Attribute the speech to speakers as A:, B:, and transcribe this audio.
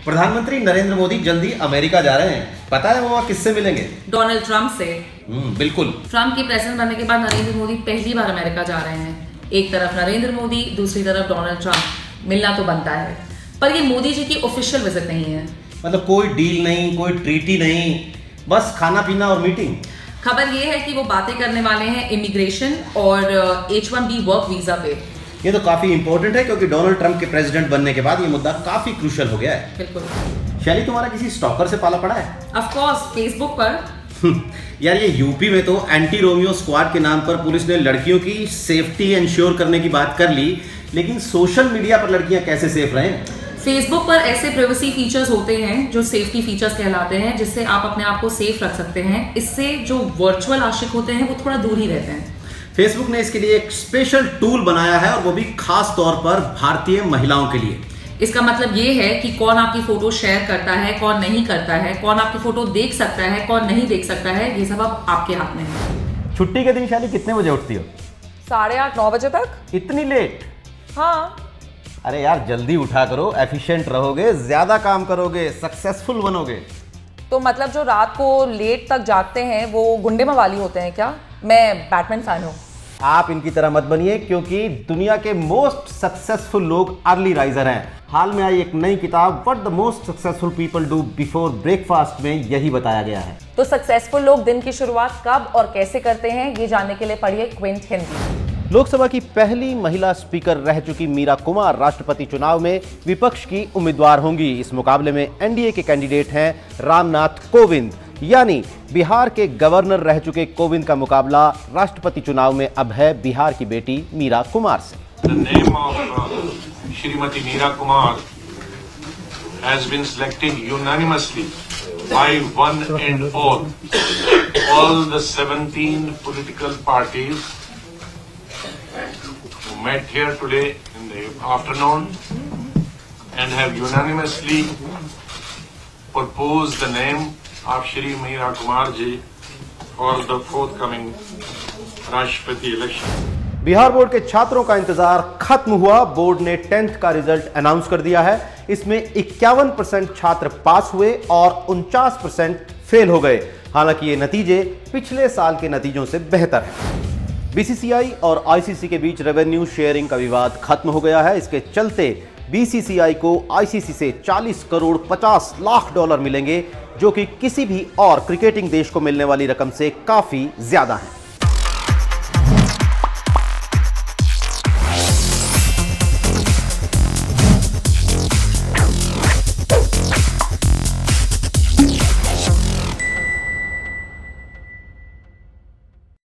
A: प्रधानमंत्री नरेंद्र मोदी जल्दी अमेरिका जा रहे हैं। पता है वहाँ किससे मिलेंगे?
B: डोनाल्ड ट्रंप से।
A: बिल्कुल।
B: ट्रंप के प्रेसिडेंट बनने के बाद नरेंद्र मोदी पहली बार अमेरिका जा रहे हैं। एक तरफ नरेंद्र मोदी, दूसरी तरफ डोनाल्ड ट्रंप। मिलना तो बनता है, पर ये मोदी जी की ऑफिशियल विजिट नहीं है।
A: मतलब कोई डील नहीं, कोई ट्रीटी नहीं, बस खाना पीना और मीटिंग।
B: खबर ये है कि वो बातें करने वाले हैं इमिग्रेशन और H1B वर्क वीजा पे।
A: ये तो काफी इंपॉर्टेंट है क्योंकि डोनाल्ड ट्रंप के प्रेसिडेंट बनने के बाद ये मुद्दा काफी क्रूशियल हो गया है।
B: बिल्कुल।
A: शैली, तुम्हारा किसी स्टॉकर से पाला पड़ा है?
B: ऑफ कोर्स, फेसबुक पर।
A: यार ये यूपी में तो एंटी रोमियो स्क्वाड के नाम पर पुलिस ने लड़कियों की सेफ्टी इंश्योर करने की बात कर ली, लेकिन सोशल मीडिया पर लड़कियां कैसे सेफ रहें?
B: फेसबुक पर ऐसे प्राइवेसी फीचर्स होते हैं जो सेफ्टी फीचर्स कहलाते हैं, जिससे आप अपने आप को सेफ रख सकते हैं। इससे जो वर्चुअल आशिक होते हैं वो थोड़ा दूर ही रहते हैं।
A: फेसबुक ने इसके लिए एक स्पेशल टूल बनाया है और वो भी खास तौर पर भारतीय महिलाओं के लिए।
B: इसका मतलब ये है कि कौन आपकी फोटो शेयर करता है, कौन नहीं करता है, कौन आपकी फोटो देख सकता है, कौन नहीं देख सकता है, ये सब अब आपके हाथ में है।
A: छुट्टी के दिन शैली कितने बजे उठती हो?
B: 8:30-9 बजे तक।
A: इतनी लेट?
B: हाँ।
A: अरे यार जल्दी उठा करो, एफिशिएंट रहोगे, ज्यादा काम करोगे, सक्सेसफुल बनोगे।
B: तो मतलब जो रात को लेट तक जागते हैं वो गुंडे मवाली होते हैं क्या? मैं बैटमैन फैन हूँ।
A: आप इनकी तरह मत बनिए क्योंकि दुनिया के मोस्ट सक्सेसफुल लोग अर्ली राइजर हैं। हाल में आई एक नई किताब what the most successful people do before breakfast में यही बताया गया है।
B: तो सक्सेसफुल लोग दिन की शुरुआत कब और कैसे करते हैं, ये जानने के लिए पढ़िए क्विंट हिंदी।
A: लोकसभा की पहली महिला स्पीकर रह चुकी मीरा कुमार राष्ट्रपति चुनाव में विपक्ष की उम्मीदवार होंगी। इस मुकाबले में एनडीए के कैंडिडेट हैं रामनाथ कोविंद, यानी बिहार के गवर्नर रह चुके कोविंद का मुकाबला राष्ट्रपति चुनाव में अब है बिहार की बेटी मीरा कुमार से।
C: The name of Shrimati Meera Kumar has been selected unanimously by one and all. All the 17 political parties who met here today in the afternoon and have unanimously proposed the name of Shri Meera Kumar ji for the forthcoming Rashtrapati election.
A: Bihar board के छात्रों का इंतजार खत्म हुआ। Board ने 10th का result announce कर दिया है। इसमें 51% छात्र पास हुए और 49% फेल हो गए। हालांकि ये नतीजे पिछले साल के नतीजों से बेहतर हैं। बीसीसीआई और आईसीसी के बीच रेवेन्यू शेयरिंग का विवाद खत्म हो गया है। इसके चलते बीसीसीआई को आईसीसी से 40 करोड़ 50 लाख डॉलर मिलेंगे, जो कि किसी भी और क्रिकेटिंग देश को मिलने वाली रकम से काफी ज्यादा है।